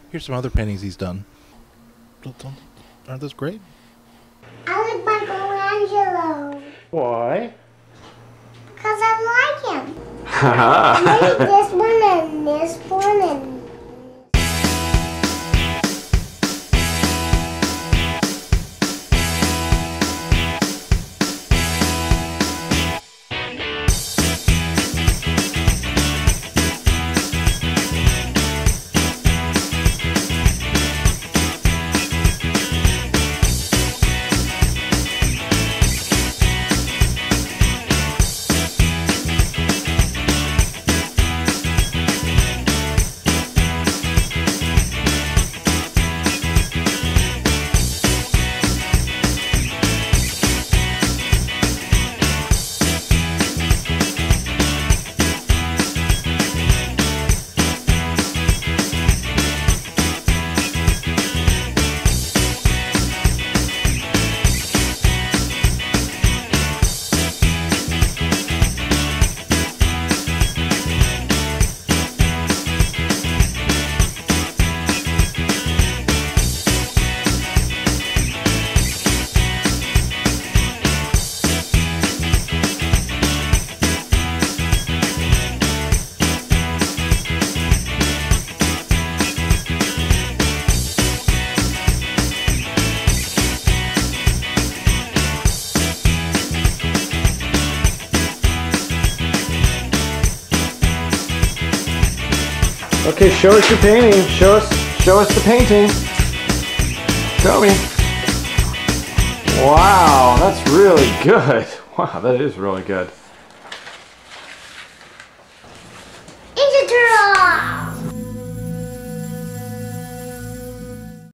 Here's some other paintings he's done. Aren't those great? I like Michelangelo. Why? Because I like him. Maybe this one and this one and... Okay, show us your painting. Show us the painting. Show me. Wow, that's really good. Wow, that is really good.